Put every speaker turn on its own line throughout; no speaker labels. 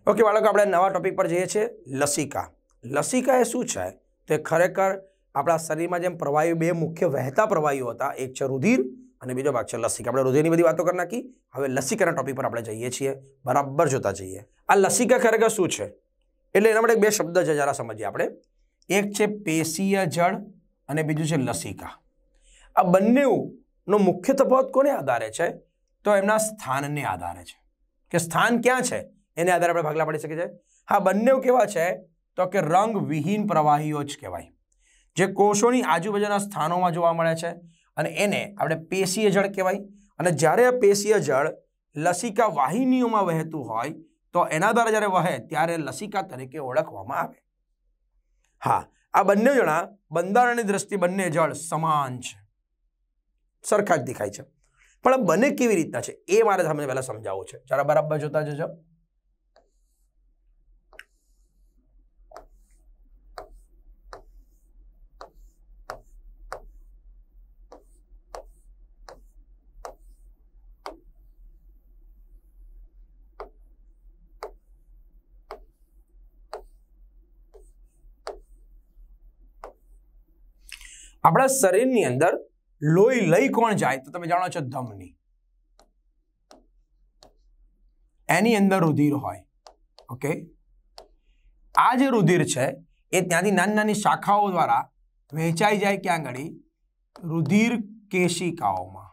Okay बाळको આપણે નવા topic પર જઈએ છીએ લસિકા। લસિકા એ શું છે? તે ખરેખર આપણા શરીરમાં જેમ પ્રવાહીઓ બે મુખ્ય વહેતા પ્રવાહીઓ હતા, એક છે રુધિર અને બીજો ભાગ છે લસિકા। આપણે રુધિરની બધી વાતો કરી નાખી, હવે લસિકાના ટોપિક પર આપણે જઈએ છીએ। બરાબર જોતા જઈએ। આ લસિકા ખરેખર શું છે એટલે એના માટે બે શબ્દ છે, જરા સમજીએ આપણે। એક છે પેશીય જળ અને બીજું છે લસિકા। આ બંનેનો મુખ્ય તફાવત કોને આધારે છે? તો એમના સ્થાનને આધારે છે કે સ્થાન ક્યાં છે એને આધારે આપણે ભાગલા પાડી શકીએ છીએ। હા, બંને કેવા છે તો કે રંગવિહીન પ્રવાહીઓ જ કહેવાય, જે કોષોની આજુબાજુના સ્થાનોમાં જોવા મળે છે અને એને આપણે પેશીય જળ કહેવાય। અને જ્યારે આ પેશીય જળ લસિકા વાહિનીઓમાં વહેતું હોય તો એના દ્વારા જ્યારે વહે ત્યારે લસિકા તરીકે ઓળખવામાં આવે। હા, આ બંને જણા બંધારણની દ્રષ્ટિએ બંને જળ સમાન છે, સરખા જ દેખાય છે, પણ બને કેવી રીતના છે એ મારે તમને પહેલા સમજાવવું છે। જરા બરાબર જોતા જજો। આપણા શરીરની અંદર લોહી લઈ કોણ જાય તો તમે જાણો છો ધમની, એની અંદર રુધિર હોય। ઓકે, આ જે રુધિર છે એ ત્યાંથી નાની નાની શાખાઓ દ્વારા વહેંચાઈ જાય ક્યાં આગળ? રુધિર કેશિકાઓમાં।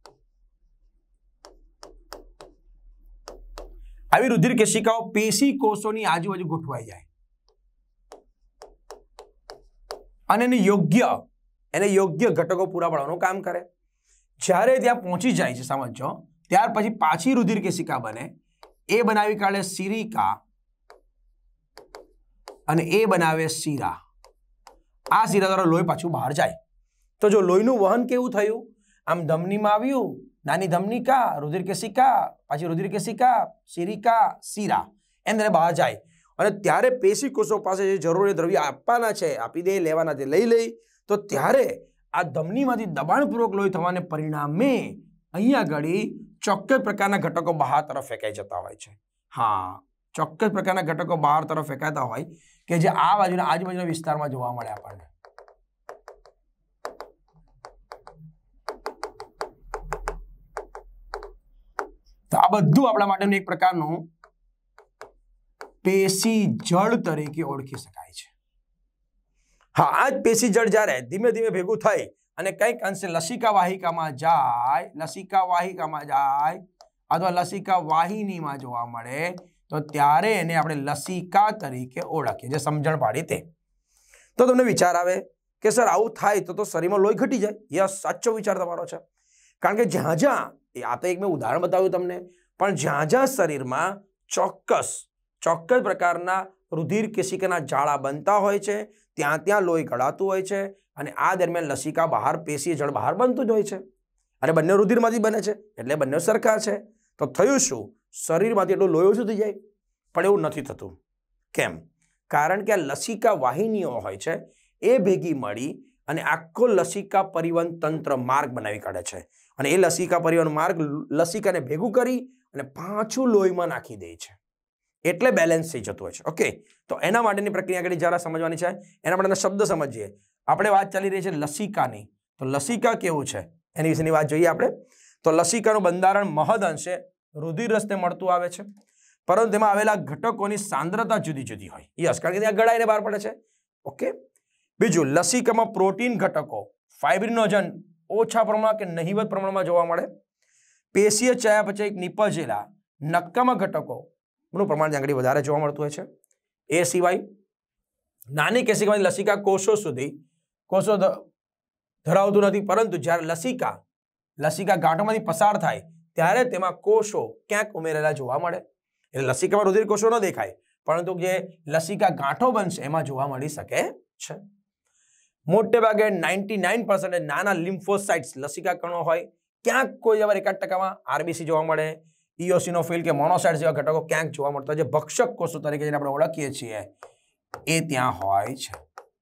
આવી રુધિર કેશિકાઓ પેશી કોષોની આજુબાજુ ગોઠવાઈ જાય અને એને યોગ્ય ઘટકો પૂરા પાડવાનું કામ કરે। જ્યારે ત્યાં પહોંચી જાય છે, સમજો, ત્યાર પછી પાછી રુધિર કેશિકા બને, એ બનાવી કાઢે સિરિકા અને એ બનાવે શીરા। આ શીરા દ્વારા લોહી પાછું બહાર જાય। તો જો લોહીનું વહન કેવું થયું? આમ ધમનીમાં આવ્યું, નાની ધમનિકા, રુધિર કેશિકા, પાછી રુધિર કેશિકા, સિરિકા, શીરા, એને બહાર જાય અને ત્યારે પેશી કોષો પાસે જે જરૂરી દ્રવ્ય આપવાના છે આપી દે, લેવાના તે લઈ લે। તો ત્યારે આ ધમનીમાંથી દબાણપૂર્વક લોહી થવાને પરિણામે અહીંયા આગળ ચોક્કસ પ્રકારના ઘટકો બહાર તરફ ફેંકાઈ જતા હોય છે। હા, ચોક્કસ પ્રકારના ઘટકો બહાર તરફ ફેંકાતા હોય કે જે આ બાજુના આજુબાજુના વિસ્તારમાં જોવા મળે આપણને। તો આ બધું આપણા માટેનું એક પ્રકારનું પેશી જળ તરીકે ઓળખી શકાય છે। હા, આ જ પેશી જળ જ્યારે ધીમે ધીમે ભેગું થઈ અને કંઈક અંશે લસિકા વાહિકામાં જાય અથવા લસિકા વાહિનીમાં જોવા મળે તો ત્યારે એને આપણે લસિકા તરીકે ઓળખીએ, જે સમજણ પાડી તે। તો તમને વિચાર આવે કે સર આવું થાય તો શરીરમાં લોહી ઘટી જાય? યસ, સાચો વિચાર તમારો છે। કારણ કે જ્યાં જ્યાં, આ તો એક મેં ઉદાહરણ બતાવ્યું તમને, પણ જ્યાં જ્યાં શરીરમાં ચોક્કસ પ્રકારના રુધિર કેશિકાના જાળા બનતા હોય છે ત્યાં ત્યાં લોહી ગળાતું હોય છે અને આ દરમિયાન લસિકા બહાર, પેશીય જળ બહાર બનતું જ હોય છે અને બંને રુધિરમાંથી બને છે એટલે બંને સરખા છે। તો થયું શું? શરીરમાંથી એટલું લોહી ઓછું થઈ જાય, પણ એવું નથી થતું। કેમ? કારણ કે આ લસિકા વાહિનીઓ હોય છે એ ભેગી મળી અને આખો લસિકા પરિવહન તંત્ર માર્ગ બનાવી કાઢે છે અને એ લસિકા પરિવહન માર્ગ લસિકાને ભેગું કરી અને પાછું લોહીમાં નાખી દે છે, એટલે બેલેન્સ થઈ જતું હોય છે। ઓકે, તો એના માટેની પ્રક્રિયા આગળ જરા સમજવાની છે। એના માટેના શબ્દ સમજીએ। આપણે વાત ચાલી રહી છે લસિકાની, તો લસિકા કેવું છે એની વિશેની વાત જોઈએ આપણે। તો લસિકાનું બંધારણ મહદ અંશે રુધિર રસ્તે મળતું આવે છે, પરંતુ તેમાં આવેલા ઘટકોની સાંદ્રતા જુદી જુદી હોય। યસ, કારણ કે ત્યાં ગળાઈને બહાર પડે છે। ઓકે, બીજું, લસિકામાં પ્રોટીન ઘટકો, ફાઇબ્રિનોજન ઓછા પ્રમાણમાં કે નહિવત પ્રમાણમાં જોવા મળે। પેશીય ચયાપચય નિપજેલા નક્કામાં ઘટકો નું પ્રમાણ ત્યાં આગળ વધારે જોવા મળતું હોય છે। એ સિવાય નાની કેશિકામાંથી લસિકા કોષો સુધી કોષો ધરાવતું નથી, પરંતુ જ્યારે લસિકા ગાંઠોમાંથી પસાર થાય ત્યારે તેમાં કોષો ક્યાંક ઉમેરેલા જોવા મળે। એટલે લસિકામાં રુધિર કોષો ન દેખાય, પરંતુ જે લસિકા ગાંઠો બનશે એમાં જોવા મળી શકે છે। મોટે ભાગે 99% નાના લિમ્ફોસાઇટ્સ લસિકા કણો હોય, ક્યાંક કોઈ જવાર 1% આરબીસી જોવા મળે, ઇયોસિનોફિલ કે મોનોસાઇટ્સ જેવા ઘટકો ક્યાંક જોવા મળતા, જે ભક્ષક કોષો તરીકે જેને આપણે ઓળખીએ છીએ એ ત્યાં હોય છે।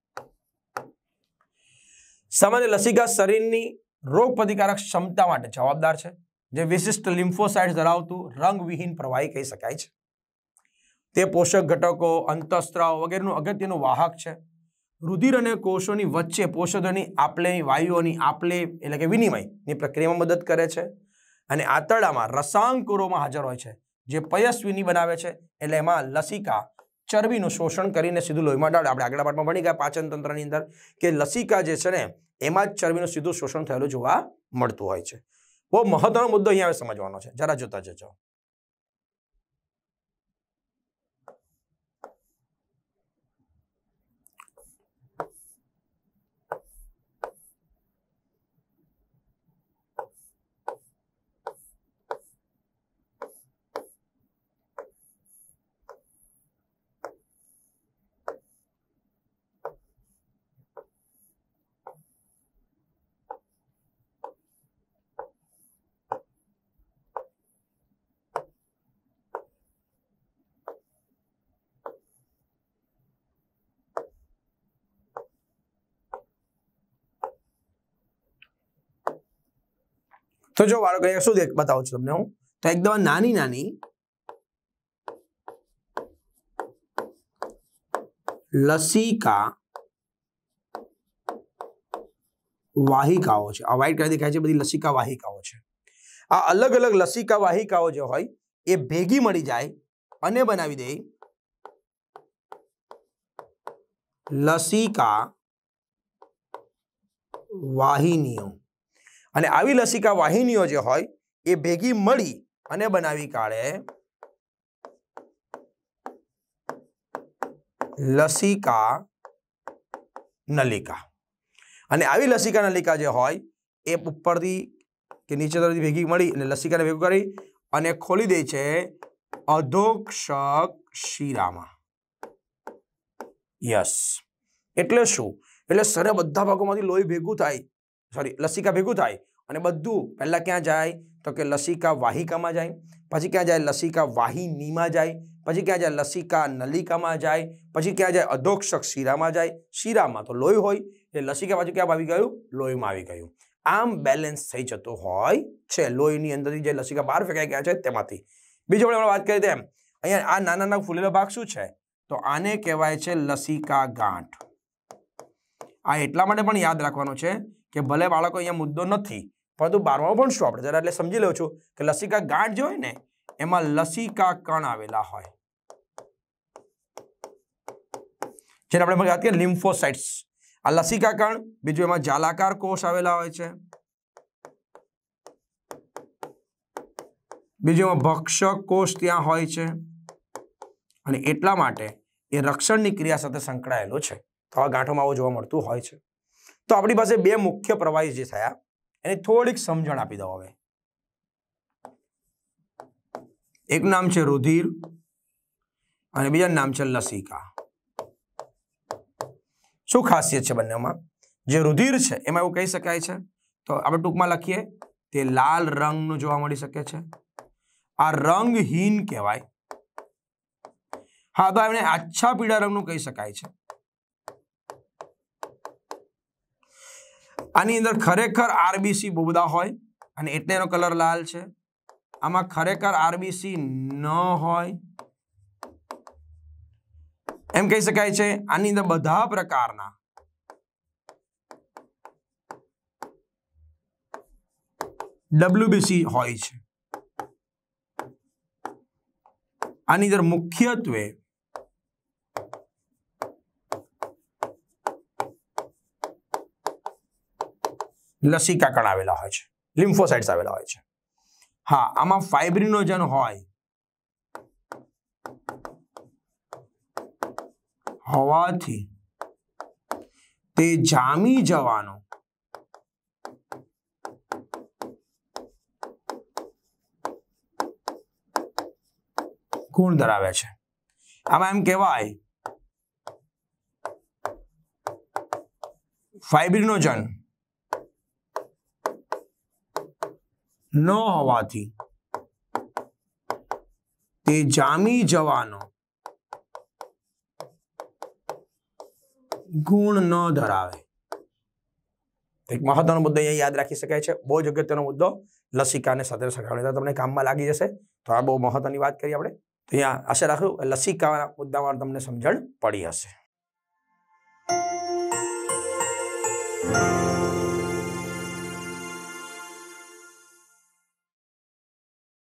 સામાન્ય લસિકા શરીરની રોગ પ્રતિકારક ક્ષમતા માટે જવાબદાર છે, જે વિશિષ્ટ લિમ્ફોસાઇટ્સ ધરાવતું રંગવિહીન પ્રવાહી કહી શકાય છે। તે પોષક ઘટકો, અંતઃસ્ત્રાવ વગેરેનું અગત્યનું વાહક છે. રુધિર અને કોષોની વચ્ચે પોષકોની આપલે, વાયુઓની આપલે એટલે કે વિનિમયની પ્રક્રિયામાં મદદ કરે છે. અને આંતરડામાં રસાંકુરોમાં હાજર હોય છે, જે પયસ્વિની બનાવે છે. એટલે એમાં લસિકા ચરબીનું શોષણ કરીને સીધું લોહીમાં ડાળે. આપણે આગલા પાઠમાં ભણી ગયા પાચન તંત્રની અંદર કે લસિકા જે છે ને એમાં જ ચરબીનું સીધું શોષણ થયેલું જોવા મળતું હોય છે. બહુ મહત્વનો મુદ્દો અહીંયા સમજવાનો છે, જરા જોતા જજો. તો જો બાળકો અહીંયા શું બતાવું છું તમને હું, તો એકદમ નાની નાની લસિકા વાહિકાઓ છે. આ વ્હાઈટ કલર દેખાય છે બધી લસિકા વાહિકાઓ છે. આ અલગ અલગ લસિકા વાહિકાઓ જે હોય એ ભેગી મળી જાય અને બનાવી દે લસિકા વાહિનીઓ. અને આવી લસિકા વાહિનીઓ જે હોય એ ભેગી મળી અને બનાવી કાઢે લસિકા નલિકા. અને આવી લસિકા નલિકા જે હોય એ ઉપરથી કે નીચે તરફથી ભેગી મળી અને લસિકાને ભેગું કરી અને ખોલી દે છે અધોક્ષક શિરામાં. યસ, એટલે શું? એટલે શરીરના બધા ભાગોમાંથી લોહી ભેગું થાય, સોરી લસિકા ભેગું થાય અને બધું પહેલા ક્યાં જાય તો કે લસિકા વાહિકામાં જાય, પછી ક્યાં જાય લસિકા વાહિનીમાં જાય, પછી ક્યાં જાય લસિકા નલિકામાં જાય, પછી ક્યાં જાય અધોક્ષક શિરામાં જાય. શિરામાં તો લોહી હોય એટલે લસિકા પાછું ક્યાં આવી ગયું? લોહીમાં આવી ગયું. આમ બેલેન્સ થઈ જતું હોય છે લોહીની અંદરથી જે લસિકા બહાર ફેંકાઈ ગયા છે તેમાંથી. બીજો આપણે વાત કરી તેમ અહીંયા આ નાના નાના ફૂલેલો ભાગ શું છે? તો આને કહેવાય છે લસિકા ગાંઠ. આ એટલા માટે પણ યાદ રાખવાનું છે કે ભલે બાળકો અહીંયા મુદ્દો નથી પરંતુ 12માં ભણશું આપણે જરા, એટલે સમજી લઉં છું કે લસિકા ગાંઠ જે હોય ને એમાં લસિકા કણ આવેલા હોય, જેને આપણે વાત કરીએ લિમ્ફોસાઇટ્સ. આ લસિકા કણ, બીજું એમાં જાલાકાર કોષ આવેલા હોય છે, બીજું એમાં ભક્ષક કોષ ત્યાં હોય છે અને એટલા માટે એ રક્ષણની ક્રિયા સાથે સંકળાયેલો છે. તો આ ગાંઠોમાં આવું જોવા મળતું હોય છે. તો આપણી પાસે બે મુખ્ય પ્રવાહી જે થયા એની થોડીક સમજણ આપી દો. હવે એક નામ છે રુધિર અને બીજાનું નામ છે લસિકા. શું ખાસિયત છે બંનેમાં? જે રુધિર છે એમાં એવું કહી શકાય છે, તો આપણે ટૂંકમાં લખીએ, તે લાલ રંગનું જોવા મળી શકે છે. આ રંગહીન કહેવાય. હા, તો એમને આછા પીળા રંગનું કહી શકાય છે. આની અંદર ખરેખર આરબીસી બહુ બધા હોય અને એટલે એનો કલર લાલ છે. આમાં ખરેખર આરબીસી ન હોય એમ કહી શકાય છે. આની અંદર બધા પ્રકારના ડબ્લ્યુબીસી હોય છે. આની અંદર મુખ્યત્વે લસિકા કણ આવેલા હોય છે, લિમ્ફોસાઇટ્સ આવેલા હોય છે. હા, આમાં ફાઇબ્રિનોજન હોય હોવાથી તે જામી જવાનો ગુણ ધરાવે છે. આમાં એમ કહેવાય ફાઇબ્રિનોજન ન હોવાથી તે જામી જવાનો ગુણ ન ધરાવે. એક મહત્વનો મુદ્દો અહીંયા યાદ રાખી શકાય છે. બહુ જ અગત્યનો મુદ્દો લસિકાને સાથે સંકળાયેલો તમને કામમાં લાગી જશે. તો આ બહુ મહત્વની વાત કરી આપણે. तो यहाँ आशा राखूं लसिकाना मुद्दामां तमने समझण पड़ी हशे।